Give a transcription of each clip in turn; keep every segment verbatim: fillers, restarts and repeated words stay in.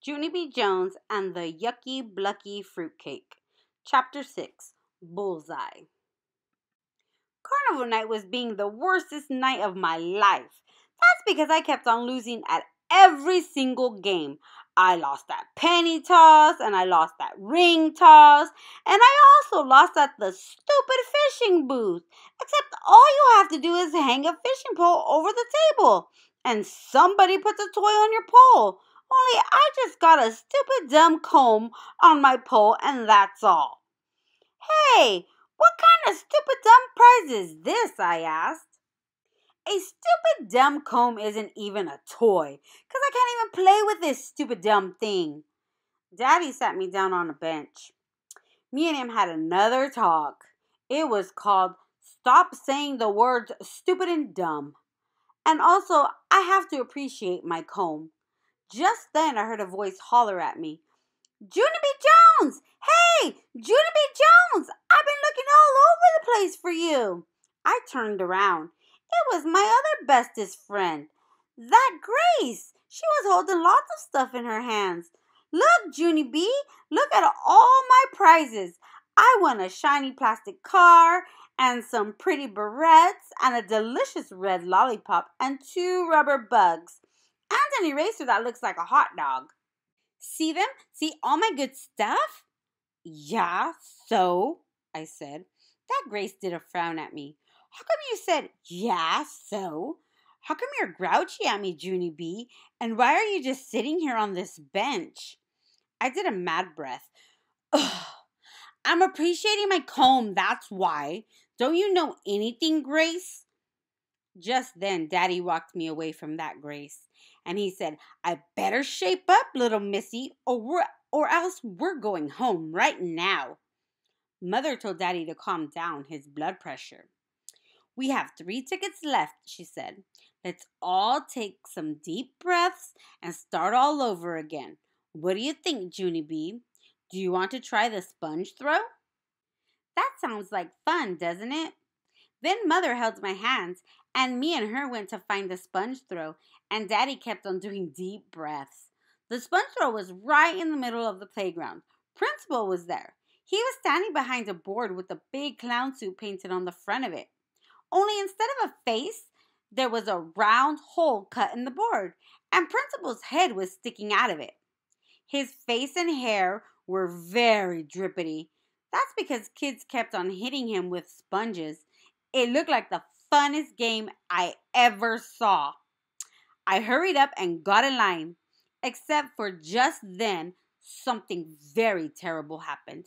Junie B. Jones and the Yucky Blucky Fruitcake. Chapter six. Bullseye. Carnival night was being the worstest night of my life. That's because I kept on losing at every single game. I lost that penny toss, and I lost that ring toss, and I also lost at the stupid fishing booth. Except all you have to do is hang a fishing pole over the table, and somebody puts a toy on your pole. Only I just got a stupid dumb comb on my pole, and that's all. Hey, what kind of stupid dumb prize is this? I asked. A stupid dumb comb isn't even a toy, because I can't even play with this stupid dumb thing. Daddy sat me down on a bench. Me and him had another talk. It was called Stop Saying the Words Stupid and Dumb. And also, I have to appreciate my comb. Just then I heard a voice holler at me. Junie B. Jones! Hey, Junie B. Jones! I've been looking all over the place for you. I turned around. It was my other bestest friend, that Grace. She was holding lots of stuff in her hands. Look, Junie B, look at all my prizes. I won a shiny plastic car and some pretty barrettes and a delicious red lollipop and two rubber bugs and an eraser that looks like a hot dog. See them? See all my good stuff? Yeah, so, I said. That Grace did a frown at me. How come you said, yeah, so? How come you're grouchy at me, Junie B? And why are you just sitting here on this bench? I did a mad breath. Ugh. I'm appreciating my comb, that's why. Don't you know anything, Grace? Just then, Daddy walked me away from that Grace. And he said, I better shape up, little missy, or, we're, or else we're going home right now. Mother told Daddy to calm down his blood pressure. We have three tickets left, she said. Let's all take some deep breaths and start all over again. What do you think, Junie B? Do you want to try the sponge throw? That sounds like fun, doesn't it? Then Mother held my hands, and me and her went to find the sponge throw, and Daddy kept on doing deep breaths. The sponge throw was right in the middle of the playground. Principal was there. He was standing behind a board with a big clown suit painted on the front of it. Only instead of a face, there was a round hole cut in the board, and Principal's head was sticking out of it. His face and hair were very drippity. That's because kids kept on hitting him with sponges. It looked like the funnest game I ever saw. I hurried up and got in line, except for just then, something very terrible happened.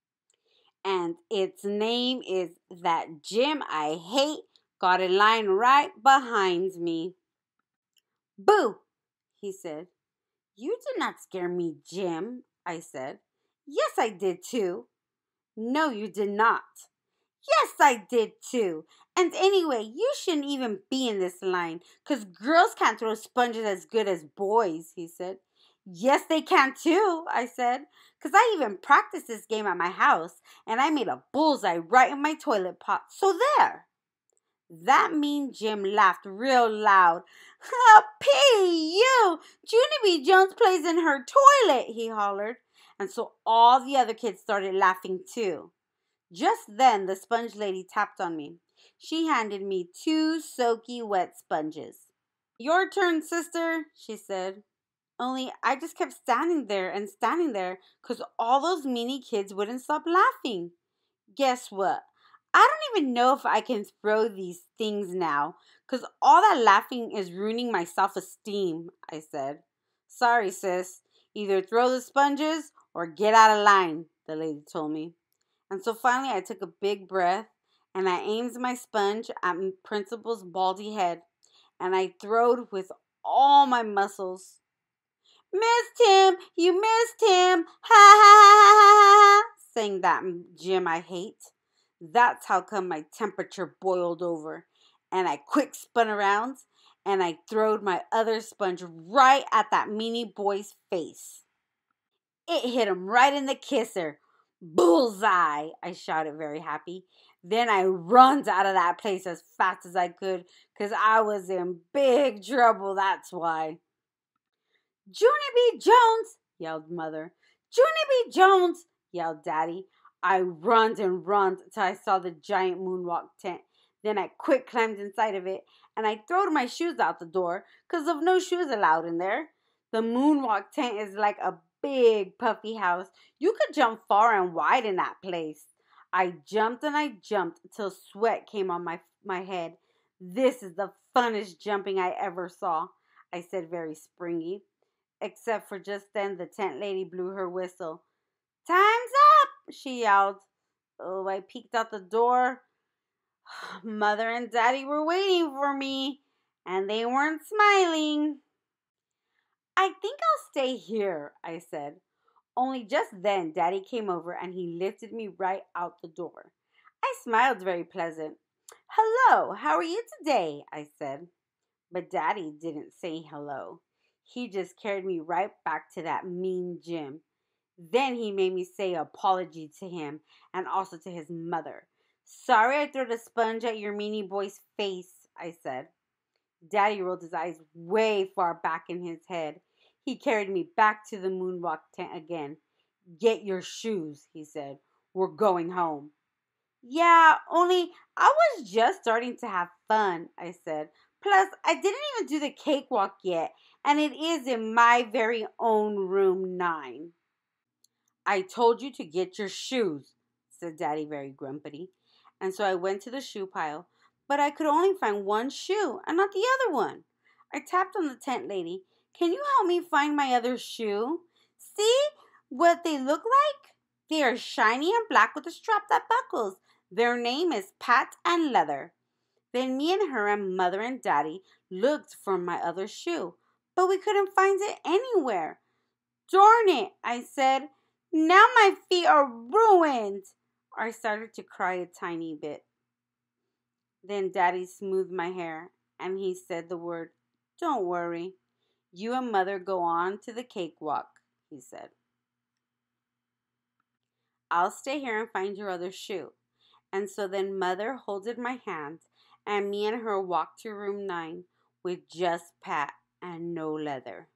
And its name is that Jim I hate got in line right behind me. Boo, he said. You did not scare me, Jim, I said. Yes, I did too. No, you did not. Yes, I did too. And anyway, you shouldn't even be in this line, because girls can't throw sponges as good as boys, he said. Yes, they can too, I said, because I even practiced this game at my house, and I made a bullseye right in my toilet pot, so there. That mean Jim laughed real loud. Ha, pee you! Junie B. Jones plays in her toilet, he hollered. And so all the other kids started laughing too. Just then, the sponge lady tapped on me. She handed me two soaky wet sponges. Your turn, sister, she said. Only I just kept standing there and standing there because all those meanie kids wouldn't stop laughing. Guess what? I don't even know if I can throw these things now because all that laughing is ruining my self-esteem, I said. Sorry, sis. Either throw the sponges or get out of line, the lady told me. And so finally I took a big breath and I aimed my sponge at Principal's baldy head and I throwed with all my muscles. Missed him! You missed him! Ha ha ha ha ha! Sang that Jim I hate. That's how come my temperature boiled over. And I quick spun around and I throwed my other sponge right at that meanie boy's face. It hit him right in the kisser. Bullseye! I shouted very happy. Then I runs out of that place as fast as I could because I was in big trouble, that's why. Junie B. Jones, yelled Mother. Junie B. Jones, yelled Daddy. I runned and runned till I saw the giant moonwalk tent. Then I quick climbed inside of it, and I throwed my shoes out the door, 'cause of no shoes allowed in there. The moonwalk tent is like a big puffy house. You could jump far and wide in that place. I jumped and I jumped till sweat came on my, my head. This is the funnest jumping I ever saw, I said very springy. Except for just then the tent lady blew her whistle. Time's up, she yelled. Oh, I peeked out the door. Mother and Daddy were waiting for me, and they weren't smiling. I think I'll stay here, I said. Only just then Daddy came over and he lifted me right out the door. I smiled very pleasant. Hello, how are you today? I said. But Daddy didn't say hello. He just carried me right back to that mean gym. Then he made me say apology to him and also to his mother. Sorry I threw the sponge at your meanie boy's face, I said. Daddy rolled his eyes way far back in his head. He carried me back to the moonwalk tent again. Get your shoes, he said. We're going home. Yeah, only I was just starting to have fun, I said. Plus, I didn't even do the cakewalk yet, and it is in my very own room nine. I told you to get your shoes, said Daddy very grumpily. And so I went to the shoe pile, but I could only find one shoe and not the other one. I tapped on the tent lady. Can you help me find my other shoe? See what they look like? They are shiny and black with a strap that buckles. Their name is Pat and Leather. Then me and her and Mother and Daddy looked for my other shoe, but we couldn't find it anywhere. Darn it, I said. Now my feet are ruined. I started to cry a tiny bit. Then Daddy smoothed my hair and he said the word, Don't worry. You and Mother go on to the cakewalk, he said. I'll stay here and find your other shoe. And so then Mother holded my hand and me and her walked to room nine with just Pat and no Leather.